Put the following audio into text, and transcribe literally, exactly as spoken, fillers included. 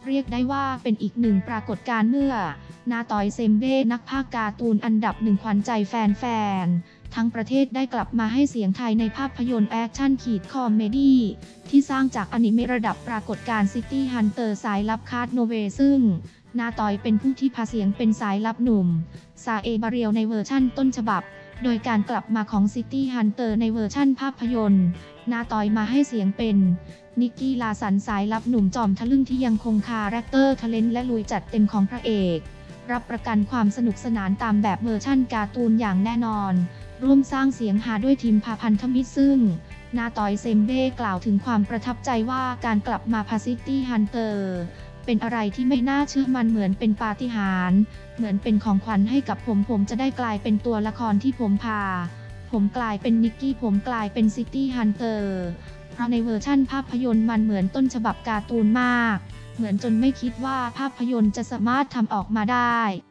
เรียกได้ว่าเป็นอีกหนึ่งปรากฏการณ์เมื่อนาตอยเซมเบ้นักพากย์การ์ตูนอันดับหนึ่งขวัญใจแฟนๆทั้งประเทศได้กลับมาให้เสียงไทยในภาพยนตร์แอคชั่นขีดคอมเมดี้ที่สร้างจากอนิเมะระดับปรากฏการณ์ซิตี้ฮันเตอร์สายลับคาร์ดโนเวซึ่งนาตอยเป็นผู้ที่พาเสียงเป็นสายลับหนุ่มซาเอบาเรียลในเวอร์ชั่นต้นฉบับโดยการกลับมาของ City Hunter ในเวอร์ชั่นภาพยนตร์นาตอยมาให้เสียงเป็นนิกกี้ลาสันสายลับหนุ่มจอมทะลึ่งที่ยังคงคาแรคเตอร์ทะเลนและลุยจัดเต็มของพระเอกรับประกันความสนุกสนานตามแบบเวอร์ชั่นการ์ตูนอย่างแน่นอนร่วมสร้างเสียงฮาด้วยทีมพาพันธมิตรซึ่งนาตอยเซมเบ้กล่าวถึงความประทับใจว่าการกลับมาพา City Hunterเป็นอะไรที่ไม่น่าเชื่อมันเหมือนเป็นปาฏิหาริย์เหมือนเป็นของขวัญให้กับผมผมจะได้กลายเป็นตัวละครที่ผมพาผมกลายเป็นนิกกี้ผมกลายเป็นซิตี้ฮันเตอร์เพราะในเวอร์ชั่นภาพยนตร์มันเหมือนต้นฉบับการ์ตูนมากเหมือนจนไม่คิดว่าภาพยนตร์จะสามารถทำออกมาได้